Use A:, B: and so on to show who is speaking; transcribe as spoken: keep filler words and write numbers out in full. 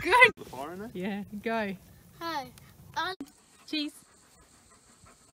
A: Good.
B: The fire in there?
A: Yeah, go.
C: Hi. Um,
A: Cheese.